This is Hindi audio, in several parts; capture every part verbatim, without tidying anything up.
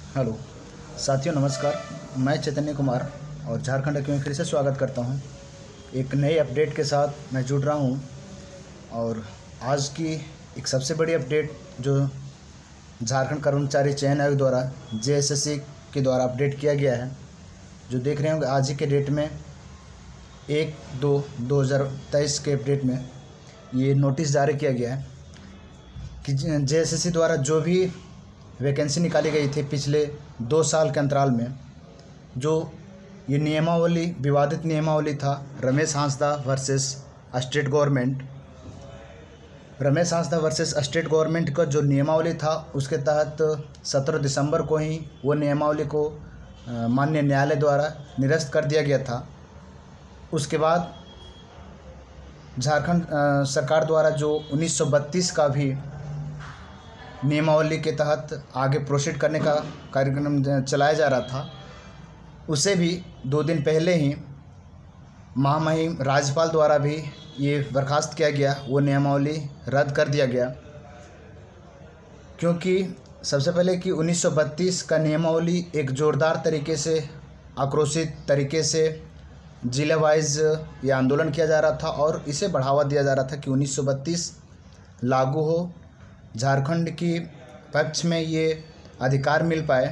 हेलो साथियों, नमस्कार। मैं चैतन्य कुमार और झारखंड एक्यू में फिर से स्वागत करता हूं। एक नए अपडेट के साथ मैं जुड़ रहा हूं और आज की एक सबसे बड़ी अपडेट जो झारखंड कर्मचारी चयन आयोग द्वारा जे एस एस सी के द्वारा अपडेट किया गया है, जो देख रहे होंगे आज ही के डेट में एक दो दो हज़ार तेईस के अपडेट में ये नोटिस जारी किया गया है कि जे एस एस सी द्वारा जो भी वैकेंसी निकाली गई थी पिछले दो साल के अंतराल में, जो ये नियमावली विवादित नियमावली था Ramesh Hansda versus state government Ramesh Hansda versus state government का जो नियमावली था, उसके तहत सत्रह दिसंबर को ही वो नियमावली को माननीय न्यायालय द्वारा निरस्त कर दिया गया था। उसके बाद झारखंड सरकार द्वारा जो उन्नीस सौ बत्तीस का भी नियमावली के तहत आगे प्रोसीड करने का कार्यक्रम चलाया जा रहा था, उसे भी दो दिन पहले ही महामहिम राज्यपाल द्वारा भी ये बर्खास्त किया गया, वो नियमावली रद्द कर दिया गया। क्योंकि सबसे पहले कि उन्नीस सौ बत्तीस का नियमावली एक ज़ोरदार तरीके से आक्रोशित तरीके से जिला वाइज ये आंदोलन किया जा रहा था और इसे बढ़ावा दिया जा रहा था कि उन्नीस सौ बत्तीस लागू हो, झारखंड की पक्ष में ये अधिकार मिल पाए।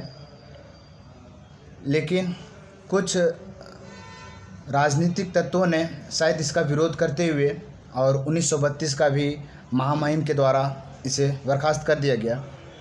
लेकिन कुछ राजनीतिक तत्वों ने शायद इसका विरोध करते हुए और उन्नीस सौ बत्तीस का भी महामहिम के द्वारा इसे बर्खास्त कर दिया गया।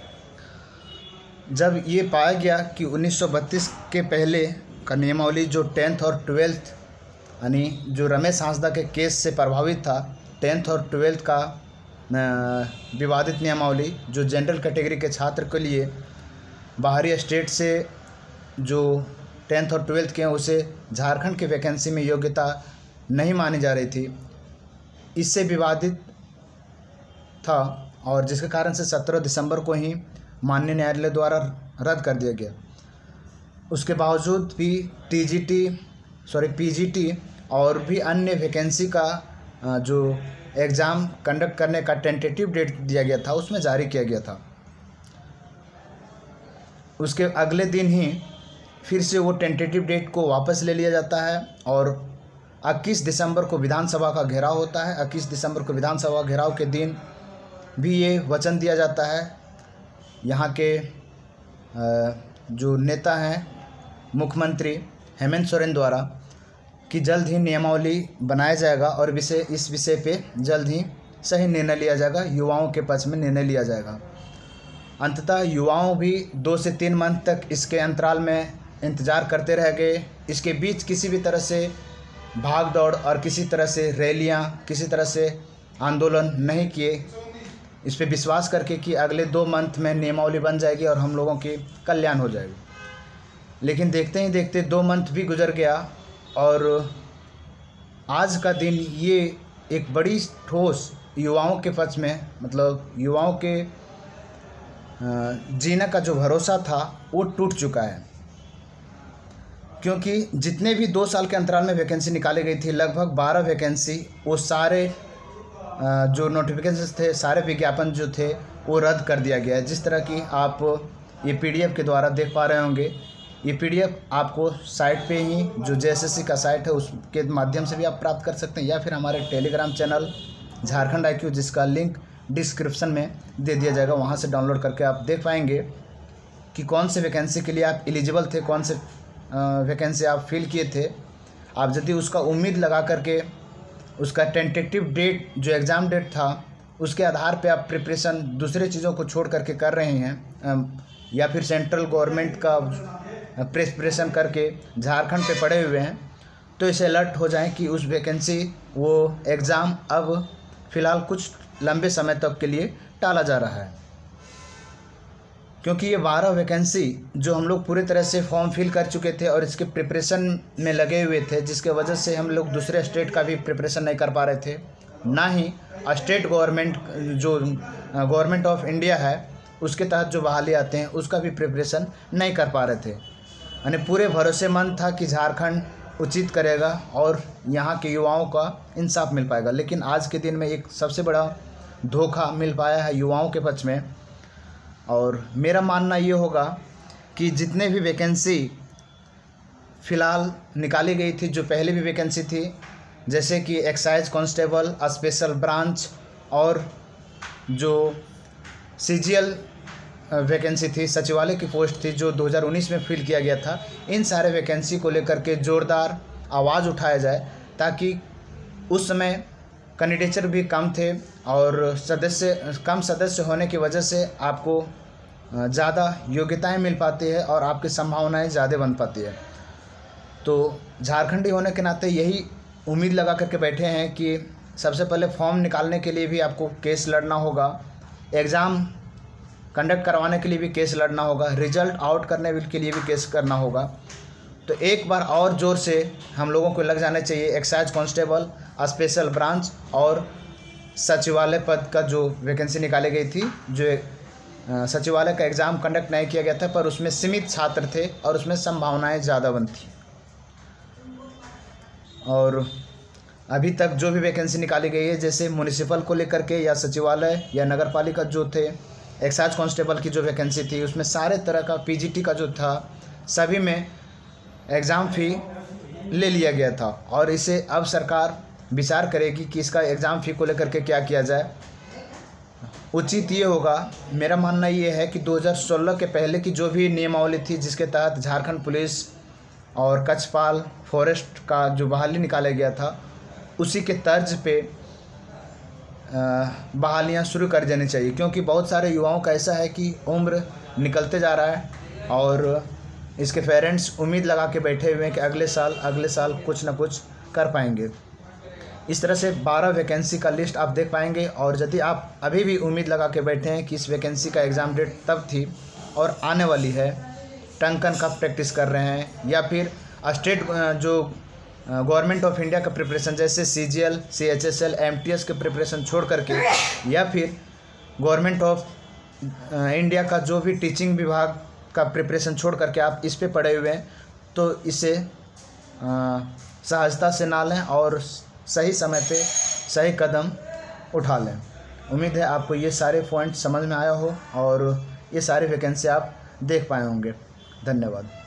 जब ये पाया गया कि उन्नीस सौ बत्तीस के पहले का नियमावली जो टेंथ और ट्वेल्थ यानी जो रमेश हांसदा के केस से प्रभावित था, टेंथ और ट्वेल्थ का विवादित नियमावली जो जनरल कैटेगरी के छात्र के लिए बाहरी स्टेट से जो टेंथ और ट्वेल्थ के हैं उसे झारखंड की वैकेंसी में योग्यता नहीं मानी जा रही थी, इससे विवादित था और जिसके कारण से सत्रह दिसंबर को ही माननीय न्यायालय द्वारा रद्द कर दिया गया। उसके बावजूद भी T G T sorry P G T और भी अन्य वैकेंसी का जो एग्ज़ाम कंडक्ट करने का टेंटेटिव डेट दिया गया था उसमें जारी किया गया था। उसके अगले दिन ही फिर से वो टेंटेटिव डेट को वापस ले लिया जाता है और इक्कीस दिसंबर को विधानसभा का घेराव होता है। इक्कीस दिसंबर को विधानसभा घेराव के दिन भी ये वचन दिया जाता है यहाँ के जो नेता हैं मुख्यमंत्री हेमंत सोरेन द्वारा कि जल्द ही नियमावली बनाया जाएगा और विषय इस विषय पे जल्द ही सही निर्णय लिया जाएगा, युवाओं के पक्ष में निर्णय लिया जाएगा। अंततः युवाओं भी दो से तीन मंथ तक इसके अंतराल में इंतज़ार करते रह गए। इसके बीच किसी भी तरह से भाग दौड़ और किसी तरह से रैलियां, किसी तरह से आंदोलन नहीं किए, इस पर विश्वास करके कि अगले दो मंथ में नियमावली बन जाएगी और हम लोगों की कल्याण हो जाएगी। लेकिन देखते ही देखते दो मंथ भी गुजर गया और आज का दिन ये एक बड़ी ठोस युवाओं के पक्ष में, मतलब युवाओं के जीने का जो भरोसा था वो टूट चुका है। क्योंकि जितने भी दो साल के अंतराल में वैकेंसी निकाली गई थी, लगभग बारह वैकेंसी, वो सारे जो नोटिफिकेशन थे, सारे विज्ञापन जो थे वो रद्द कर दिया गया है। जिस तरह की आप ये पी डी एफ के द्वारा देख पा रहे होंगे, ये पी डी एफ आपको साइट पे ही जो जे एस एस सी का साइट है उसके माध्यम से भी आप प्राप्त कर सकते हैं, या फिर हमारे Telegram channel Jharkhand I Q जिसका लिंक डिस्क्रिप्शन में दे दिया जाएगा, वहाँ से डाउनलोड करके आप देख पाएंगे कि कौन से वैकेंसी के लिए आप एलिजिबल थे, कौन से वैकेंसी आप फिल किए थे। आप यदि उसका उम्मीद लगा करके उसका टेंटेटिव डेट जो एग्ज़ाम डेट था उसके आधार पे आप प्रिपरेशन दूसरे चीज़ों को छोड़ करके कर रहे हैं, या फिर सेंट्रल गवर्नमेंट का प्रिपरेशन करके झारखंड पे पड़े हुए हैं, तो इसे अलर्ट हो जाएं कि उस वैकेंसी वो एग्ज़ाम अब फ़िलहाल कुछ लंबे समय तक के लिए टाला जा रहा है। क्योंकि ये बारह वैकेंसी जो हम लोग पूरी तरह से फॉर्म फिल कर चुके थे और इसके प्रिपरेशन में लगे हुए थे, जिसके वजह से हम लोग दूसरे स्टेट का भी प्रिपरेशन नहीं कर पा रहे थे, ना ही स्टेट गवर्नमेंट जो गवर्नमेंट ऑफ इंडिया है उसके तहत जो बहाली आते हैं उसका भी प्रिपरेशन नहीं कर पा रहे थे। यानी पूरे भरोसेमंद था कि झारखंड उचित करेगा और यहाँ के युवाओं का इंसाफ मिल पाएगा। लेकिन आज के दिन में एक सबसे बड़ा धोखा मिल पाया है युवाओं के पक्ष में। और मेरा मानना ये होगा कि जितने भी वैकेंसी फ़िलहाल निकाली गई थी, जो पहले भी वैकेंसी थी, जैसे कि एक्साइज कांस्टेबल, स्पेशल ब्रांच और जो सीजीएल वैकेंसी थी, सचिवालय की पोस्ट थी जो दो हज़ार उन्नीस में फिल किया गया था, इन सारे वैकेंसी को लेकर के ज़ोरदार आवाज़ उठाया जाए, ताकि उस समय कैंडिडेचर भी कम थे और सदस्य कम सदस्य होने की वजह से आपको ज़्यादा योग्यताएं मिल पाती है और आपकी संभावनाएं ज़्यादा बन पाती है। तो झारखंडी होने के नाते यही उम्मीद लगा करके बैठे हैं कि सबसे पहले फॉर्म निकालने के लिए भी आपको केस लड़ना होगा, एग्ज़ाम कंडक्ट करवाने के लिए भी केस लड़ना होगा, रिजल्ट आउट करने के लिए भी केस करना होगा। तो एक बार और ज़ोर से हम लोगों को लग जाना चाहिए एक्साइज कांस्टेबल, स्पेशल ब्रांच और सचिवालय पद का जो वैकेंसी निकाली गई थी, जो सचिवालय का एग्ज़ाम कंडक्ट नहीं किया गया था, पर उसमें सीमित छात्र थे और उसमें संभावनाएं ज़्यादा बनती। और अभी तक जो भी वैकेंसी निकाली गई है, जैसे म्युनिसिपल को लेकर के या सचिवालय या नगर पालिका जो थे, एक्साइज कांस्टेबल की जो वैकेंसी थी, उसमें सारे तरह का पीजीटी का जो था, सभी में एग्ज़ाम फ़ी ले लिया गया था। और इसे अब सरकार विचार करेगी कि इसका एग्ज़ाम फ़ी को लेकर के क्या किया जाए। उचित ये होगा, मेरा मानना ये है कि दो हज़ार सोलह के पहले की जो भी नियमावली थी, जिसके तहत झारखंड पुलिस और कक्षपाल फॉरेस्ट का जो बहाली निकाला गया था, उसी के तर्ज पे बहालियाँ शुरू कर देनी चाहिए, क्योंकि बहुत सारे युवाओं का ऐसा है कि उम्र निकलते जा रहा है और इसके पेरेंट्स उम्मीद लगा के बैठे हुए हैं कि अगले साल अगले साल कुछ ना कुछ कर पाएंगे। इस तरह से बारह वैकेंसी का लिस्ट आप देख पाएंगे। और यदि आप अभी भी उम्मीद लगा के बैठे हैं कि इस वैकेंसी का एग्ज़ाम डेट तब थी और आने वाली है, टंकन का प्रैक्टिस कर रहे हैं, या फिर स्टेट जो गवर्नमेंट ऑफ इंडिया का प्रिपरेशन जैसे सीजीएल, सीएचएसएल, एमटीएस के प्रिपरेशन छोड़ करके, या फिर गवर्नमेंट ऑफ इंडिया का जो भी टीचिंग विभाग का प्रिपरेशन छोड़ करके आप इस पे पड़े हुए हैं, तो इसे सहजता से ना लें और सही समय पे सही कदम उठा लें। उम्मीद है आपको ये सारे पॉइंट समझ में आया हो और ये सारे वैकेंसी आप देख पाए होंगे। धन्यवाद।